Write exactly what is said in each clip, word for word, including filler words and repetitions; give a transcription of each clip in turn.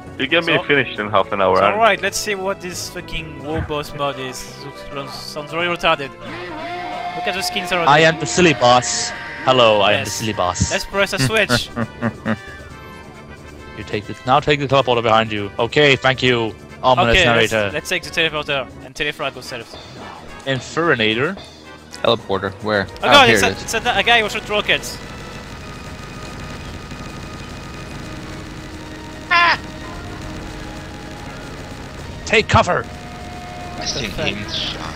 You get me So- finished in half an hour. So, and- alright, let's see what this fucking war boss mod is. Sounds- Sounds very retarded. Look at the skins already. I am the silly boss. Hello, I am the Yes. silly boss. Let's press a switch. You take this now. Take the teleporter behind you. Okay, thank you. Ominous Okay, let's, narrator. let's take the teleporter and telefrag ourselves. Infernator. Teleporter. Where? Oh, god, here it's, a, it is. it's a, a guy who shot rockets. Take cover. I see him shot.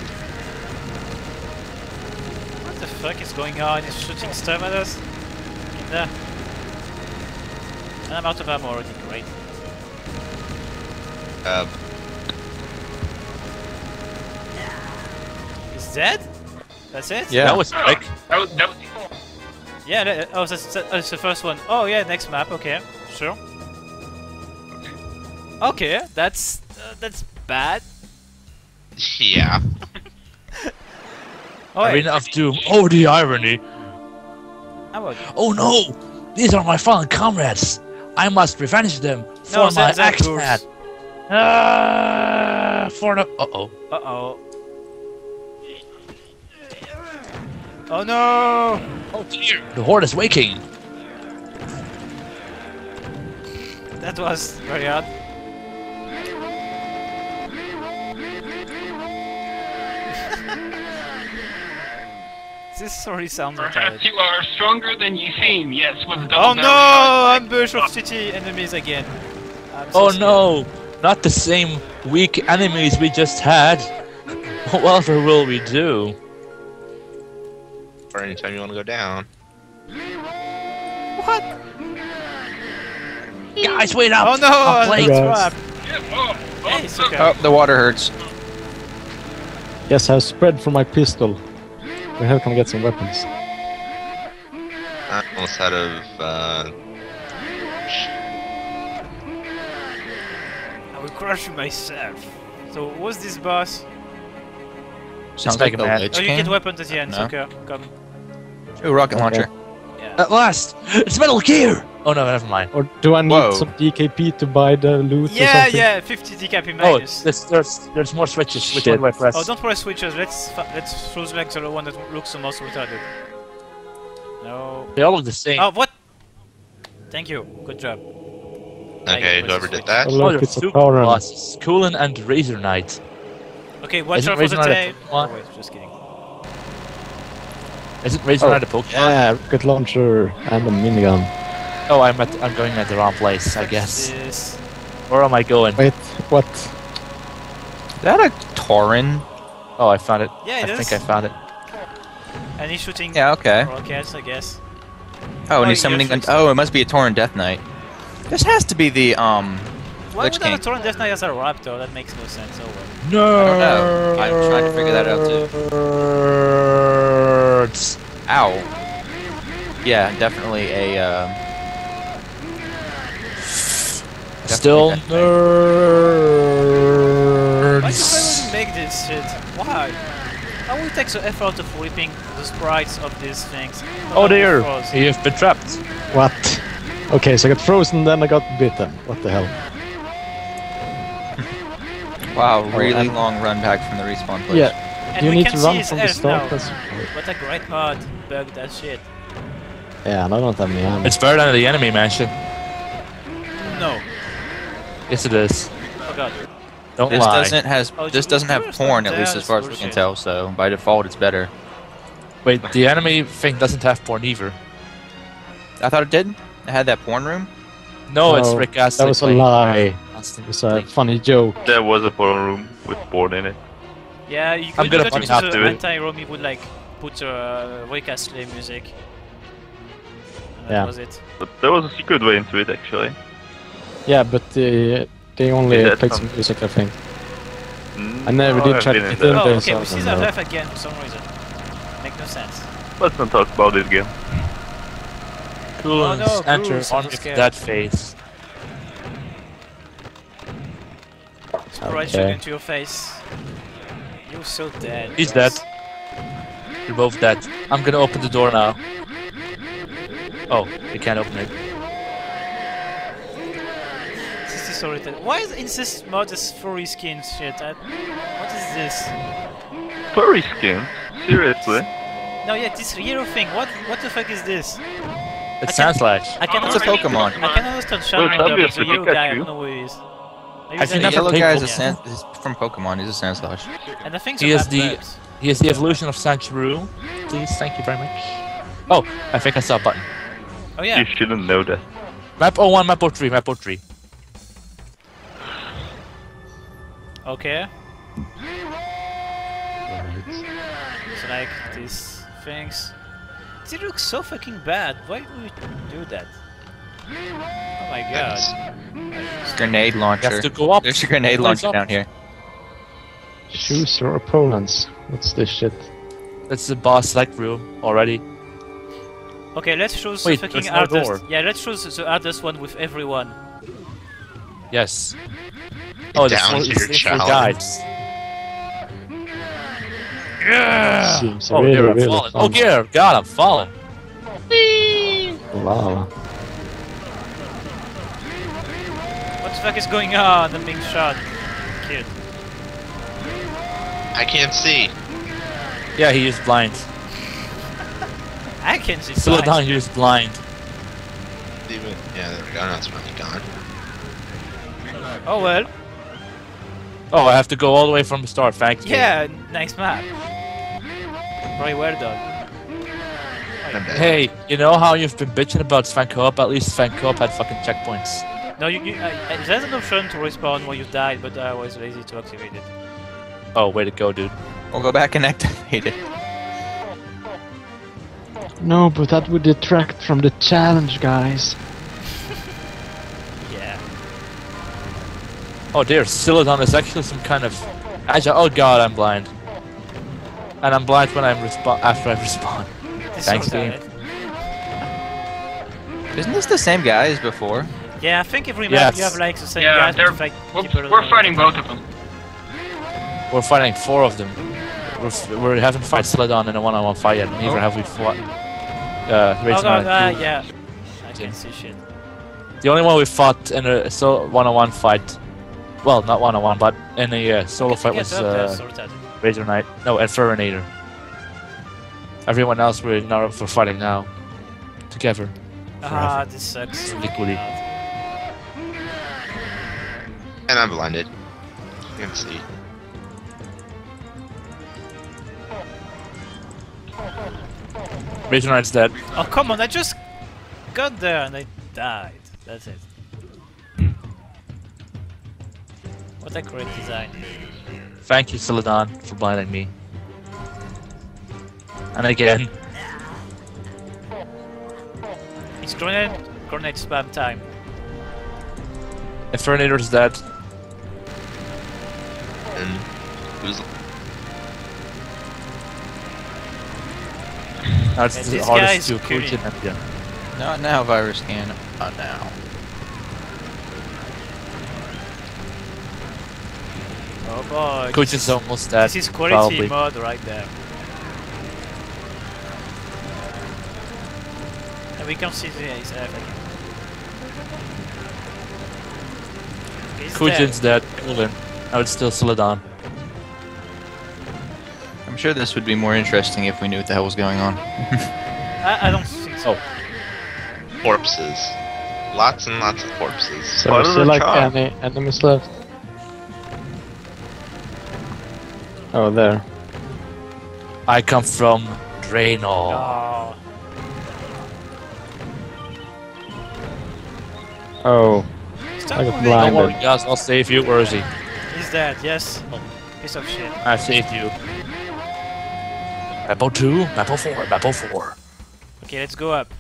What the fuck is going on? He's shooting stuff at us? In there. And I'm out of ammo already, great. Uh, He's dead? That's it? Yeah. That was quick. That was, that was before. Yeah, that, oh, that's, that's the first one. Oh yeah, next map, okay, sure. Okay, that's, uh, that's bad. yeah. Oh, wait. Arena of Doom. Oh, the irony. How about Oh no! These are my fallen comrades. I must revenge them for No, my Zach- Zach axe Goose. man. Ah, for the. Uh oh. Uh-oh. Oh no! Oh dear. The horde is waking. That was very hard. This already sounds retarded. Perhaps you are stronger than you seem. Yes, with the Oh double no! Ambush of city enemies again. I'm so Oh scared. no! Not the same weak enemies we just had. Whatever will we do? Or anytime you want to go down. What? Guys, wait up! Oh no! I'm I'm playing. trapped. Yeah, oh, oh, Hey, it's look. okay. Oh, the water hurts. Yes, I've spread for my pistol. We have come get some weapons. I'm almost out of, uh... I will crush you myself. So, what's this boss? Sounds like like a a man. Lich Oh, you King. get weapons at the end, No. okay, come. Ooh, rocket launcher. Yeah. At last! It's Metal Gear! Oh no, never mind. Or do I need Whoa. some D K P to buy the loot or Yeah, something? yeah, fifty D K P Oh, minus. there's, there's, there's more switches. Which Shit. one do I press? Oh, don't press switches. Let's fa- let's choose like the one that looks the most retarded. No. They all look the same. Oh, what? Thank you. Good job. Okay, press whoever the did switch. that. Oh, Oh, look, there's it's a two power run. bosses. Coolan and Razor Knight. Okay, watch Isn't out for the Razor Knight a tail. Pokemon? Oh, wait, just kidding. Isn't Razor Oh. Knight a Pokemon? Yeah, rocket launcher and a minigun. Oh, I'm at, I'm going at the wrong place, I guess. This. Where am I going? Wait, what? Is that a Tauren? Oh, I found it. Yeah, it I is. think I found it. And he's shooting Yeah, okay. rockets, I guess. Oh, and Oh, he's summoning. you're An, fixing- oh, it must be a Tauren Death Knight. This has to be the um. Why Lich would I have a King. Torrent Death Knight as a raptor? That makes no sense. Oh well. No. I don't know. I'm trying to figure that out too. Nerds. Ow. Yeah, definitely a. Um, Still Definitely Why do nerds. I even make this shit? Why? I will take the effort of ripping the sprites of these things. Oh dear, Froze. you've been trapped. What? Okay, so I got frozen, then I got bitten. What the hell? wow, really and- long run back from the respawn place. Yeah. And Do you we need can to see run his from the health start? now. That's... What a great mod. Bug that shit. Yeah, and I don't have any ammo. It's better than the enemy mansion. No. Yes, it is. Oh god. Don't This lie. doesn't has Oh, this you- doesn't have yours porn not at least there, as far as that's we can bullshit. tell. So by default, it's better. Wait, the enemy thing doesn't have porn either. I thought it did. It had that porn room. No, it's No, Rick Astley. That was a playing- lie. It was a funny joke. There was a forum room with board in it. Yeah, you I'm could gonna go point to out the to it. anti-Romy would like put uh, Rick Astley music. And that Yeah. was it. But there was a secret way into it actually. Yeah, but uh, they only Is that played some- some music, I think. Mm, I never no, did I've try to been in get there. in Oh, there, okay, so we see I that don't know. ref again for some reason. Make no sense. Let's not talk about this game. Coolans Oh, no, enter Coolans, on I'm with scared. that face. Sprite Okay. shoot into your face. You're so dead. He's guys. dead. You're both dead. I'm gonna open the door now. Oh, you can't open it. This is disoriented. Why is in this mod this furry skin shit? I, what is this? Furry skin? Seriously? No, yeah, this hero thing. What what the fuck is this? It's I can- Sandslash. I can It's a Pokemon. I can understand Well, Charmander, but the obviously yellow guy, I Pikachu. don't know who he is. Maybe I've he's a never The yellow played guy is a Pokemon. sand, is from Pokemon. He's a Sandslash. And I think He some is bad the- vibes. He is the evolution of Sandshrew. Please, thank you very much. Oh, I think I saw a button. Oh yeah. You shouldn't know that. Map oh one, map oh three, map oh three. Okay. Right. It's like these things. They look so fucking bad. Why would we do that? Oh my god. Grenade You launcher. have to go up. There's a grenade Go launcher up. down here. Choose your opponents. What's this shit? That's the boss select room already. Okay, let's choose Wait, the fucking there's no hardest. door. Yeah, let's choose the hardest one with everyone. Yes. Oh, the Down four, to your the four challenge. guys. Yeah! Seems Oh, really, dear, I'm really falling. fun. Oh, dear, God, I'm falling. Wow. What the fuck is going on? I'm being shot. Kid. I can't see. Yeah, he is blind. I can see Slow signs. down, he is blind. Even, yeah, there we go. Now it's finally gone. Oh well. Oh, I have to go all the way from the start, thanks. Yeah, nice map. Very well done. I'm dead. Hey, you know how you've been bitching about Sven Coop? At least Sven Coop had fucking checkpoints. No, you, you, uh, uh, there's an option to respawn when you died, but I was lazy to activate it. Oh, way to go, dude. We'll go back and activate it. No, but that would detract from the challenge, guys. Yeah. Oh dear, Celadon is actually some kind of agile. Oh god, I'm blind. And I'm blind when I'm respawn after I respawn. This Thanks, sorts out game. it. Isn't this the same guy as before? Yeah, I think every Yes. map you have like the same Yeah, guys, they're- but like We're, people we're don't- fighting both of them. We're fighting four of them. We're, f- we haven't fought Celadon in a one-on-one fight yet. Neither Oh. have we fought. Uh, Oh Raging god, on uh, two. yeah. I can see shit. The only one we fought in a so one-on-one fight. Well, not one-on-one, but in a uh, solo fight Get was up there, uh, sort out. Razor Knight. No, Infernator. Everyone else we're now for fighting now. Together. Ah, this sucks. so Equally. bad. And I'm blinded. You can see. Razor Knight's dead. Oh come on, I just got there and I died. That's it. What a great design. Thank you, Celadon, for blinding me. And again. It's grenade, grenade spam time. Infernator's dead. And who's Now it's Yeah, the this hardest guy's to killing. Kujin and yeah. Not now, Virus Scan. Not now. Oh boy. this Kujin's is- almost dead. This is quality probably. mode right there. And we can see the his F again. He's Kujin's dead. dead. Coolin. Now it's still Celadon. I'm sure this would be more interesting if we knew what the hell was going on. I, I don't think so. Oh. corpses? Lots and lots of corpses. So Part is of there the like charm. any enemies left? Oh, there. I come from Draenor. Oh. Oh, Stop I got moving. blind. Don't worry, guys, I'll save you. Where is he? He's dead, yes. Piece of shit. I saved you. Map oh two, map oh four, map oh four. Okay, let's go up.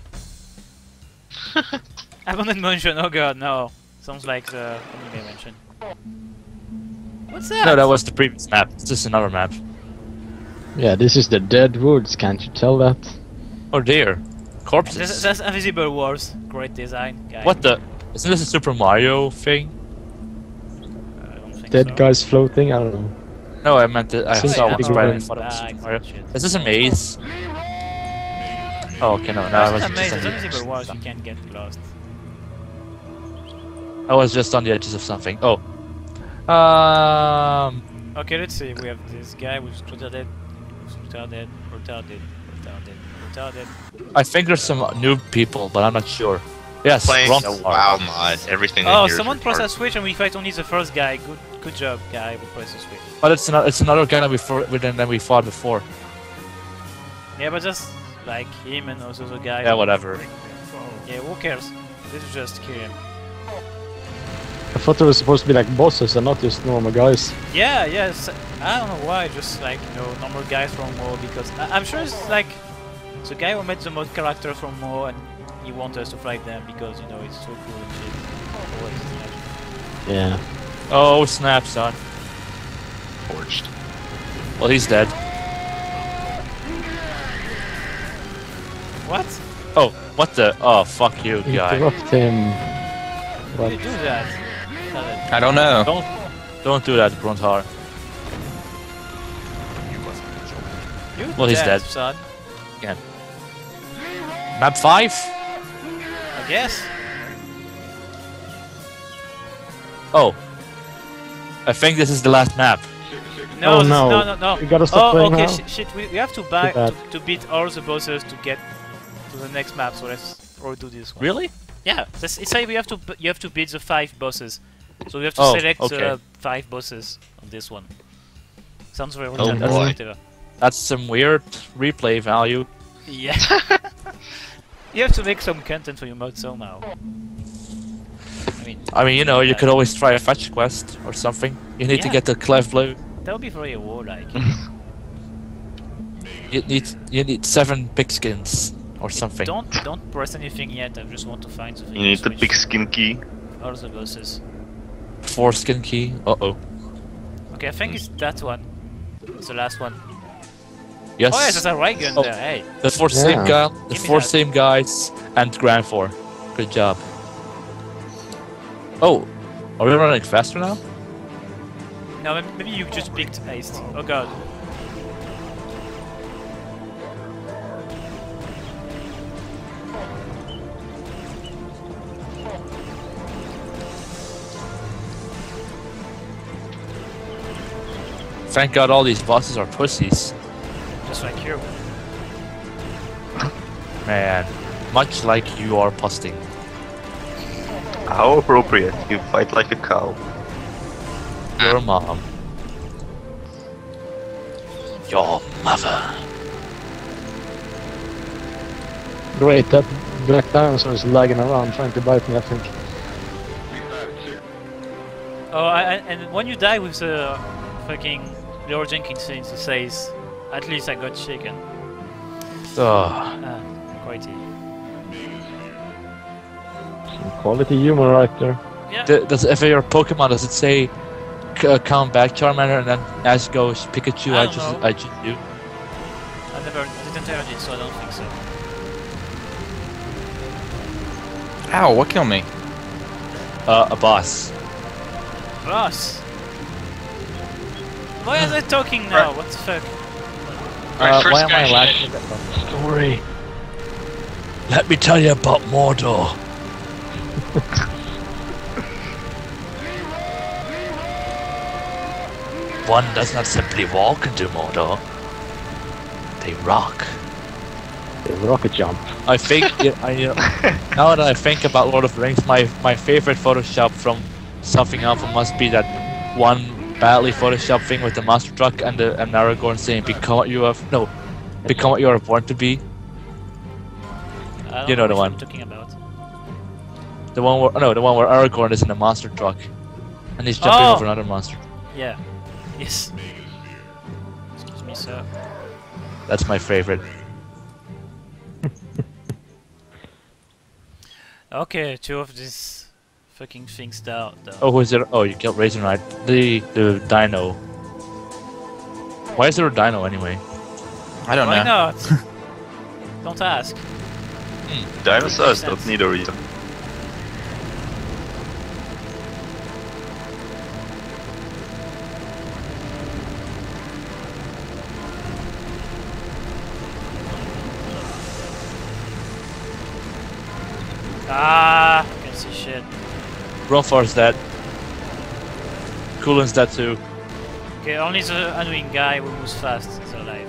Abandoned mansion, oh god, no. Sounds like the anime mansion. What's that? No, that was the previous map. It's just another map. yeah, this is the Dead Woods. Can't you tell that? Oh dear. That's, Corpses. that's Invisible Wars. Great design, guy. What the? Isn't this a Super Mario thing? I don't think Dead so. guys floating? I don't know. No, I meant that I Seems saw like one a right big in front of Ah, Super it's Mario. shit. Is this a maze? Oh, okay, no, no, I It's was not just amazing. thinking- Invisible Wars, you can get lost. I was just on the edges of something. Oh. Um. Okay, let's see. We have this guy who's retarded, who's retarded, retarded, retarded, retarded. I think there's some new people, but I'm not sure. Yes, Playing Ron- the WoW mod, everything. in Oh, here is someone pressed a retarded. switch and we fight only the first guy. Good, good job, guy who pressed the switch. But it's another, it's another guy that we fought with than we fought before. Yeah, but just like him and also the guy. Yeah, whatever. Yeah, who cares? This is just kill him. I thought they were supposed to be like bosses and not just normal guys. Yeah, yes. I don't know why, just like, you know, normal guys from WoW, because I I'm sure it's like the guy who made the mod character from WoW and he wants us to fight them because, you know, it's so cool and shit. Always, Yeah. Oh snap, son. Forged. Well, he's dead. What? Oh, what the? Oh, fuck you, guy. Interrupt him. How do What? you do that? Tell it. I don't know. Don't, don't do that, Brontar. You Well, he's dead. son. Map five? I guess. Oh. I think this is the last map. No, Oh, this- no. no, no, no. We gotta stop Oh, playing okay, now. sh shit. We, we have to buy Too bad. to, to beat all the bosses to get to the next map. So let's probably do this one. Really? Yeah, that's, it's like we have to b- you have to beat the five bosses. So we have to Oh, select okay. the five bosses on this one. Sounds very Oh, retarded, boy. whatever. That's some weird replay value. Yeah. You have to make some content for your mod somehow. I mean, I mean, you know, you could always try a fetch quest or something. You need to Yeah. get the clef blue. that would be very warlike. You need you need seven pigskins or something. Don't don't press anything yet. I just want to find the You need the switch big skin key. all the bosses. Foreskin key. Uh oh. Okay, I think it's that one. It's the last one. Yes. Oh yeah, there's a ray gun Oh. there. Hey. The four Yeah. same guy, the Give me four that. same guys, and Grand Four. Good job. Oh, are we running faster now? No, maybe- maybe you just picked haste. Oh god. Thank God all these bosses are pussies. Just like you. Man, much like you are posting. How appropriate. You fight like a cow. Your mom. Your mother. Great, that black dinosaur is lagging around trying to bite me, I think. Oh, I, I- and when you die with the fucking Lord Jenkins scenes, he says, "At least I got shaken." Ugh. Ah, quite. Some quality humor right there. Yeah. D- Does if your Pokemon does it say c- uh, come back Charmander and then as goes Pikachu? I I, don't just know. I just do. I never I didn't heard it, so I don't think so. Ow, what killed me? Uh, a boss. Boss. Why are they talking now? What the fuck? My Uh, first why am I guy lagging? Story. Let me tell you about Mordor. One does not simply walk into Mordor. They rock. The rocket jump. I think yeah, I, you know, now that I think about Lord of the Rings, my my favorite Photoshop from something Alpha must be that one badly Photoshop thing with the monster truck and the and Aragorn saying "Become what you have no, become what you are born to be." I don't You know the which one. I'm talking about. The one where no, the one where Aragorn is in a monster truck, and he's jumping Oh! over another monster. Yeah. Yes. Excuse me, sir. That's my favorite. Okay, two of these fucking things down. down. Oh, who's there? Oh, you killed Raisin right? The the dino. Why is there a dino anyway? I don't Why know. not? Don't ask. Dinosaurs Makes don't sense. need a reason. Ah, I can see shit. Grunfar's dead. Coolin's dead too. Okay, only the annoying guy who moves fast is alive.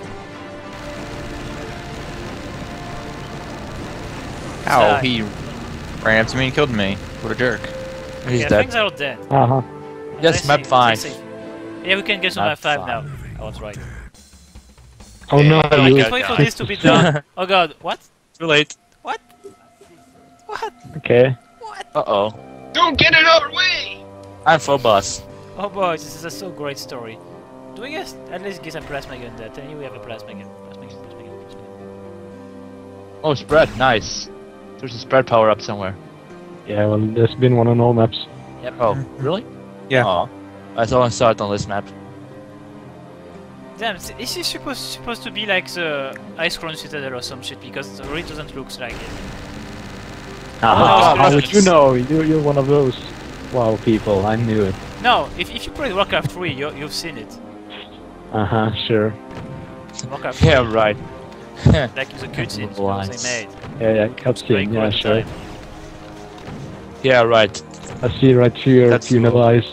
Ow, Die. he ran up to me and killed me. What a jerk. He's yeah, dead. things are dead. Uh huh. Yes, Let's map see, let's five. see. Yeah, we can get to Map map five five. now. I was right. Oh no, I you. can't wait for this to be done. Oh god, what? Too late. What? What? Okay. What? Uh oh. Don't get in our way! I'm for bus. Oh boy, this is a so great story. Do we guess at least get a plasma gun there? Tell you we have a plasma gun. Plasma gun, plasma gun, plasma gun. Oh, spread. Nice. There's a spread power up somewhere. Yeah, well, there's been one on all maps. Oh, really? Yeah. Oh. I only saw it on this map. Damn, this is supposed supposed to be like the Ice Crown Citadel or some shit because it really doesn't look like it. Ah, Oh, how no, would you it's- know? You, you're one of those wow people. I knew it. No, if, if you play Warcraft three, you, you've seen it. Uh huh, sure. Warcraft three, Yeah, right. like the cutscenes you know, Lines. they made. Yeah, yeah, Very cutscene. cool Yeah, at the sure. time. Yeah, right. I see right through your That's puny cool. eyes.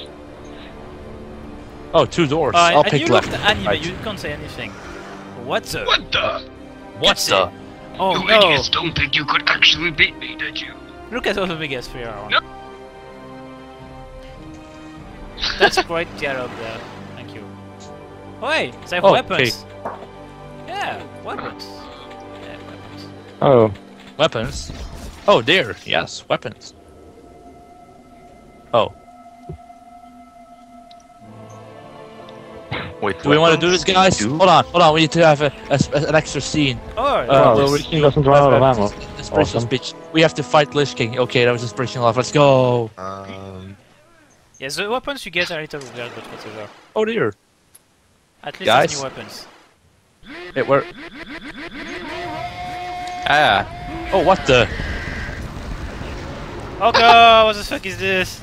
Oh, two doors. Uh, I'll and pick you left. looked anime, Right. you can't say anything. What the? What the? What That's the? it. Oh you no! idiots don't think you could actually beat me, did you? Look at all the biggest three are on. No. That's a great dialogue there. Thank you. Oh hey, they have Oh, weapons. Yeah, weapons. Yeah, weapons. Oh, Weapons? Oh, there. Yes, weapons. Oh. Wait, Do we want to do weapons? this, guys? Do? Hold on, hold on. We need to have a, a- an extra scene. Oh, Uh, Wow, where this we scene do- doesn't run out of uh, ammo. this- Inspirational Awesome. speech. We have to fight Lich King. Okay, that was inspirational love. Let's go. Um, yeah, the weapons you get are a little weird, but whatever. Oh dear. At least Guys? there's new weapons. It were. Ah. Oh, what the? Oh god, what the fuck is this?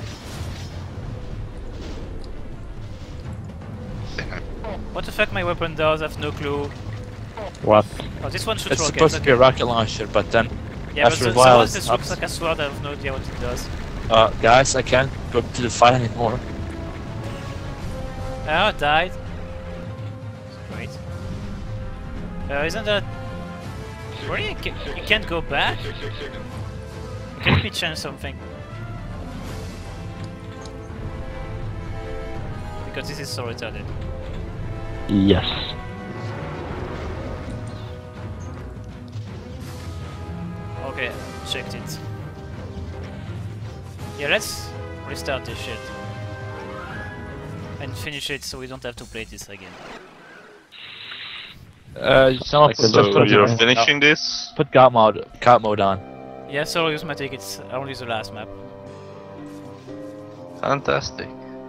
What the fuck my weapon does, I have no clue. what? Oh, this one shoots It's rockets. supposed to be a okay. rocket launcher, but then, Yeah, but after the, a the while one it's that up. looks like a sword, I have no idea what it does. uh, guys, I can't go to the fight anymore. Oh, I died. Great. Uh, isn't that... Really? You ca- you can't go back? Let me change something. Because this is so retarded. Yes. Okay, checked it. Yeah, let's restart this shit. And finish it so we don't have to play this again. Uh, some Like of the So Just put you're it- finishing this? Put God mode, God mode on. Yeah, so use my tickets, only the last map. Fantastic.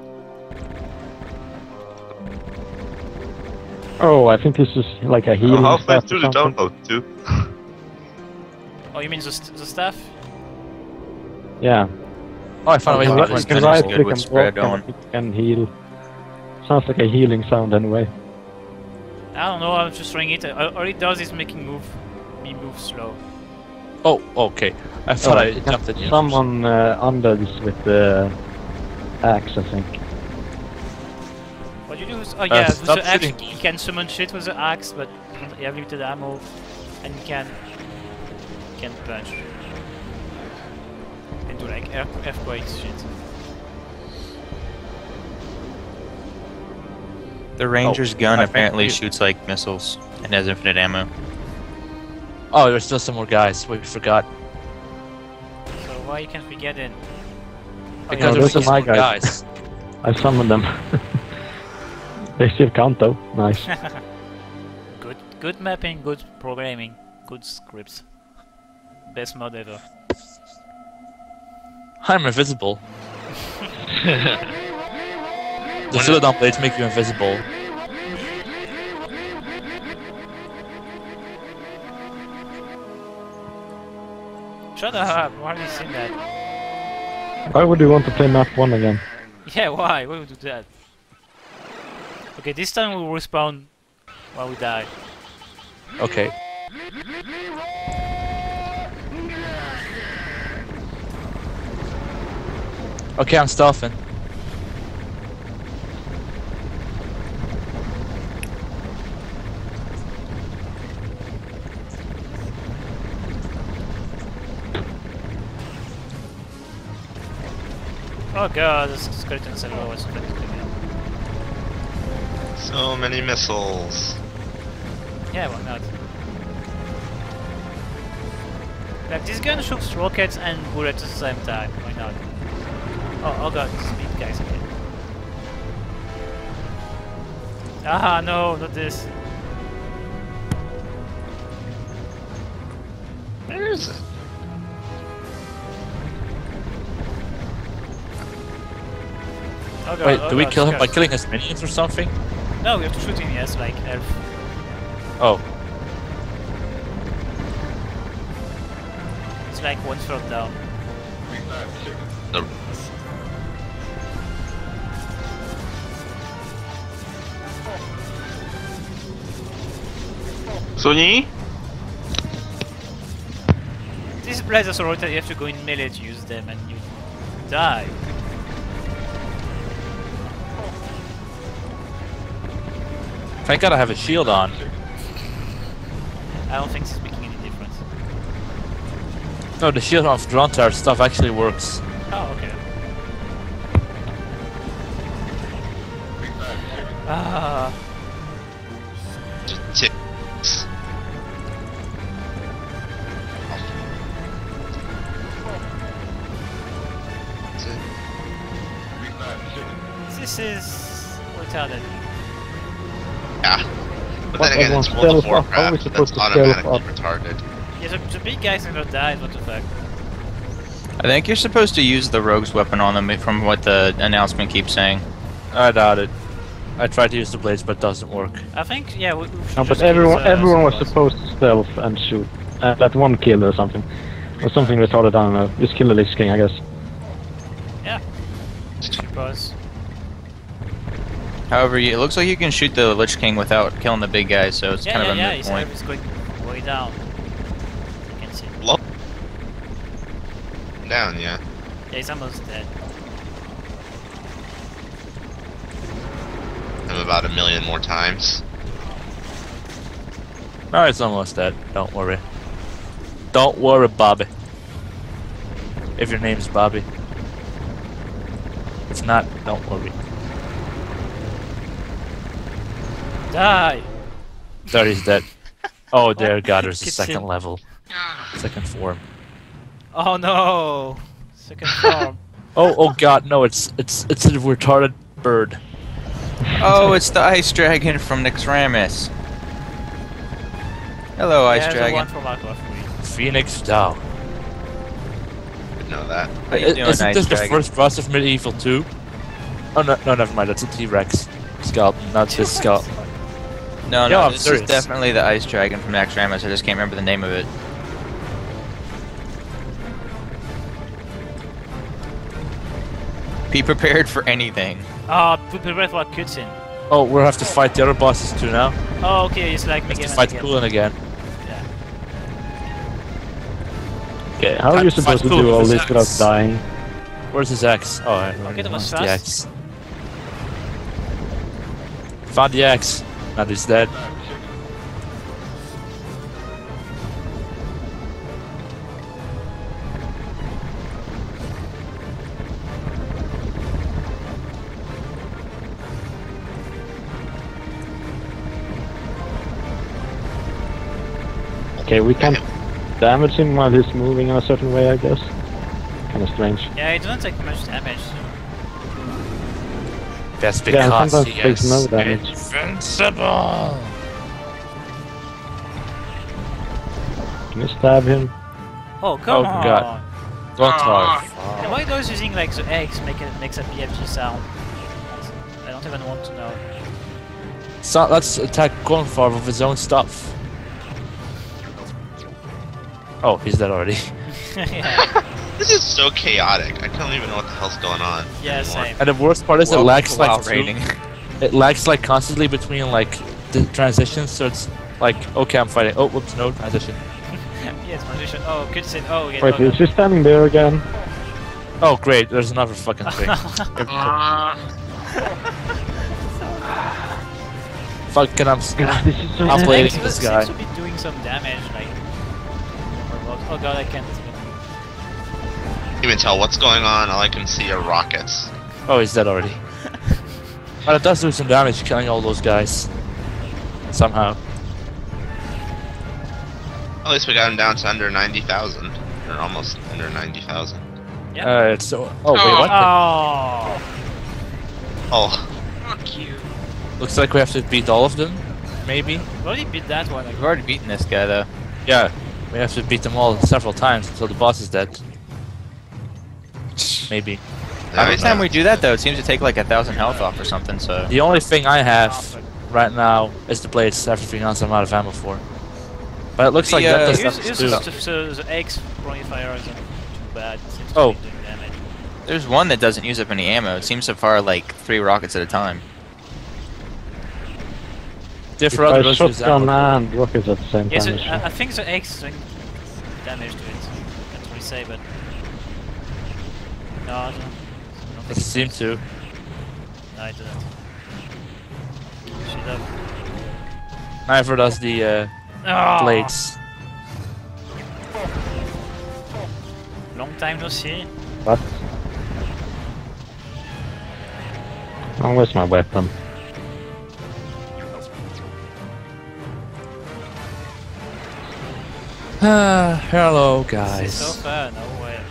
Oh, I think this is like a healing. I'm halfway staff or through the something. download too. Oh, you mean the, st the staff? Yeah. Oh, I found a way You to can get you one. can Finish right good click with and spread walk on. and it can heal. Sounds like a healing sound anyway. I don't know, I'm just trying it. Uh, all it does is making move me move slow. Oh, okay. I thought Oh, I you jumped at can you. Someone uh, under this with the axe, I think. What you do is, oh yeah, with stop the axe shooting. you can summon shit with the axe, but you have limited ammo, and you can you can punch and do like earth earthquakes shit. The ranger's gun I apparently think- shoots like missiles and has infinite ammo. Oh, there's still some more guys. We forgot. So why can't we get in? Oh, Because those there's are still my more guys. guys. I summoned them. They still count though. Nice. Good, good mapping, good programming, good scripts. Best mod ever. I'm invisible. The Philodon blades make you invisible. Shut up! Why have you seen that? Why would you want to play map one again? Yeah, why? Why would we do that? Okay, this time we'll respawn while we die. Okay. Okay, I'm stealthing. Oh god, this skeleton server was pretty good. So many missiles. Yeah, why not? Like, this gun shoots rockets and bullets at the same time, why not? Oh, oh god, speed guys again. Ah, no, not this. Where is it? Oh god, Wait, oh do we god, kill him by scared. killing his minions or something? No, we have to shoot him, yes, like elf. Oh, It's like one shot down. The Sony? These blades are so rotate, you have to go in melee to use them and you die. thank God I have a shield on. I don't think this is making any difference. No, the shield of Drontar stuff actually works. Oh, okay. Ah, ticks. this is retarded. Yeah. But What, then again, it's everyone's World of stealth up? How are we Warcraft. supposed That's to stealth automatically up? retarded. Yeah, the, the big guys never died, what the fuck? I think you're supposed to use the rogue's weapon on them from what the announcement keeps saying. I doubt it. I tried to use the blades, but it doesn't work. I think, yeah, we, we should No, just but kill everyone, the everyone was boss. supposed to stealth and shoot. Uh, that one kill or something. Or something retarded, I don't know. Just kill the Lich King, I guess. Yeah. Suppose. However, you- it looks like you can shoot the Lich King without killing the big guy, so it's Yeah, kind yeah, of a yeah, moot his point. health is going way down. You can see. Low. Down, yeah. Yeah, he's almost dead. I'm about a million more times. No, it's almost dead. Don't worry. Don't worry, Bobby. If your name's Bobby. If not, don't worry. Die! There he's dead. Oh, there, God, there's a Gets second him. level. Second form. Oh no! Second form. Oh, oh God, no, it's it's it's a retarded bird. Oh, it's the Ice Dragon from Nixramis. Hello, Ice yeah, the Dragon. one from Warcraft three. Phoenix Down. Didn't know that. How you I- doing, Isn't Ice this the Dragon? first boss of Medieval two? Oh, no, no, never mind, that's a T-Rex. Skeleton, not this skeleton. No, Yeah, no, I'm this serious. is definitely the Ice Dragon from Nixramis. I just can't remember the name of it. Be prepared for anything. Ah, oh, prepare for a cutscene. Oh, we'll have to fight the other bosses too now. Oh, okay, it's like We have Mega to Man fight again. Coolan again. Yeah. Okay, how are Time you to fight supposed to Cthulhu do all with this his without axe. dying? Where's his axe? Oh, I Okay, that was the fast. axe. Found the axe. Now he's dead. Okay, we can't damage him while he's moving in a certain way, I guess. Kinda strange. Yeah, it doesn't take much damage. That's Yeah, because sometimes he it takes is no damage. invincible. Can you stab him? Oh, come Oh, on! God. Don't talk. And why those using like the X make it makes a B F G sound? I don't even want to know. So let's attack Gornfarv with his own stuff. Oh, he's dead already. yeah, This is so chaotic. I don't even know what the hell's going on. yeah, anymore. same. And the worst part is it Well, lags wow, like rating. it lags like constantly between like the transitions. So it's like, okay, I'm fighting. Oh, whoops, no transition. Yes, transition. Oh, cutscene. Oh, yeah. Wait, no, is he standing there again? Oh great, there's another fucking thing. Fucking I'm God, this is so I'm It blading seems this to guy. be doing some damage, like. Oh god, I can't. Even tell what's going on. All I can see are rockets. Oh, he's dead already. But it does do some damage killing all those guys. Somehow. At least we got him down to under ninety thousand. Or almost under ninety thousand. Yeah. Uh, it's so. Oh wait, what? Oh. Oh, Looks like we have to beat all of them. Maybe. We already beat that one. Like, We've already beaten this guy though. Yeah, we have to beat them all several times until the boss is dead. Maybe. Every time we do that though, it seems to take like a thousand health off or something. So The only thing I have right now is the blades. Everything else I'm out of ammo for. But it looks The, like uh, that does use, nothing use too. the, the, the eggs throwing fire isn't too bad. It seems to Oh. be doing damage. there's one that doesn't use up any ammo. It seems to fire like three rockets at a time. If Different I others use shotgun ammo. and rockets at the same Yes, time. it, it's I, I fine. think the eggs doing damage to it. Can't really say, but no, I don't, I don't think It seems to. No, it doesn't. Shit up. Neither does the uh, Oh, blades. Long time no see. What? Oh, where's my weapon? Ah, hello So guys. far, no way.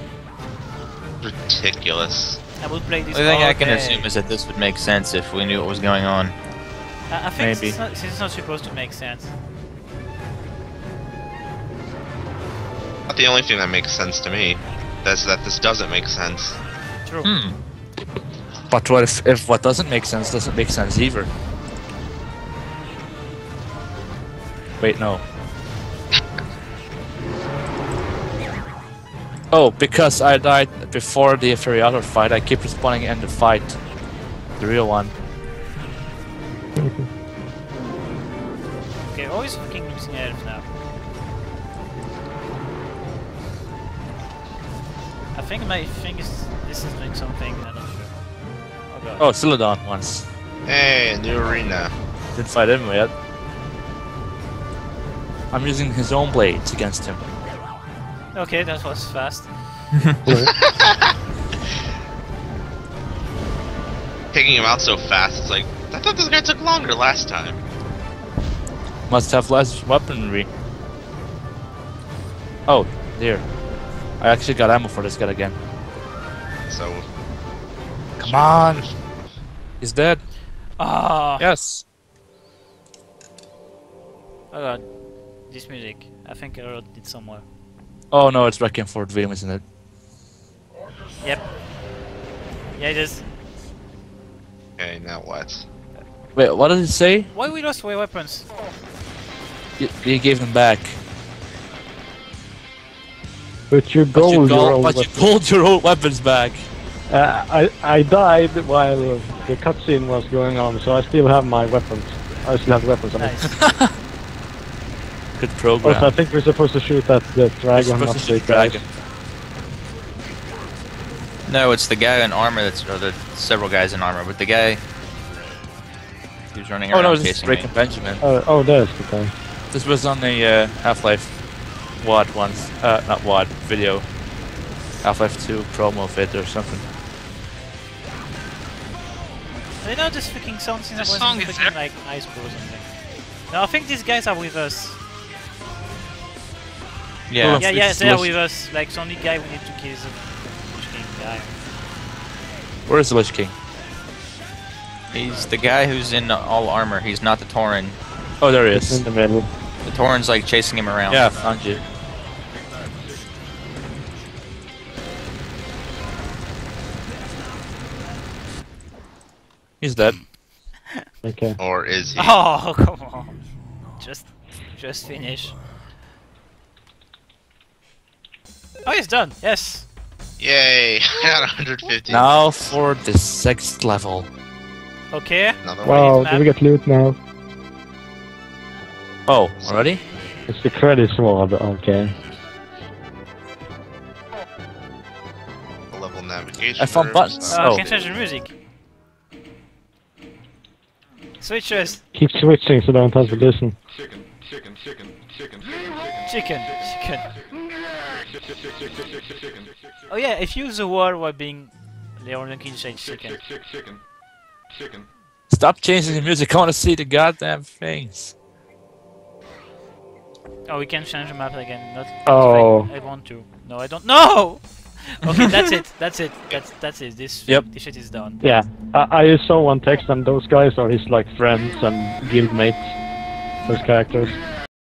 ridiculous. I would play The this only thing all I can day. assume is that this would make sense if we knew what was going on. I, I think Maybe. It's, not, it's not supposed to make sense. Not the only thing that makes sense to me. That's that this doesn't make sense. True. Hmm. But what if, if what doesn't make sense doesn't make sense either? Wait, no. Oh, because I died before the Inferiator fight, I keep respawning in the fight. The real one. Okay, always fucking losing health now. I think my thing is this is doing something. I'm not sure. Oh god. Oh, Celadon once. Hey, a new arena. Didn't fight him yet. I'm using his own blades against him. Okay, that was fast. Taking him out so fast, it's like, I thought this guy took longer last time. Must have less weaponry. Oh, dear. I actually got ammo for this guy again. So, Come on! He's dead. Ah. Yes. Oh god. This music. I think I wrote it somewhere. Oh no, it's Requiem for a Dream, isn't it? Yep. Yeah, it is. okay, now what? Wait, what did it say? Why we lost away weapons? You, you gave them back. But you But gold you, your gold, old but you weapon. pulled your old weapons back. Uh, I I died while the cutscene was going on, so I still have my weapons. I still have the weapons. I mean. Nice. Good program. Also, I think we're supposed to shoot at the You're dragon, supposed not to the shoot guys. dragon. No, it's the guy in armor that's, or the several guys in armor, but the guy who's running Oh around no, this is chasing me. Breaking Benjamin. Oh, oh, there's the guy. This was on the uh, Half-Life W O D once. Uh, not W O D, video. Half-Life two promo vid or something. I know this freaking song since I This was song is freaking ep- like high school or something. No, I think these guys are with us. Yeah. Yeah, yeah, It's they are Lich- with us. Like, the only guy we need to kill is the Lich King guy. Where is the Lich King? He's the guy who's in all armor. He's not the Tauren. Oh, there he It's in is. the middle. The Tauren's like chasing him around. Yeah, found you. He's dead. Okay. Or is he? Oh, come on. Just, just finish. Oh, he's done. Yes. Yay! I got one hundred fifty. Now for the sixth level. Okay. Another one. Wow, map. do we get loot now? Oh, already? It's the credit sword, okay. Level Notification I found room, buttons. so- Uh, Oh. can change the music. Switches. Keep switching so don't have to listen. Chicken. Chicken. Oh yeah, if you use the word while being Leon, you can change chicken. Stop changing the music. I want to see the goddamn things. Oh, we can change the map again. Not. Oh. I want to. No, I don't. No. Okay, that's it. That's it. That's that's it. This Yep. this shit is done. Yeah, I, I just saw one text and those guys are his like friends and guild mates. Those characters.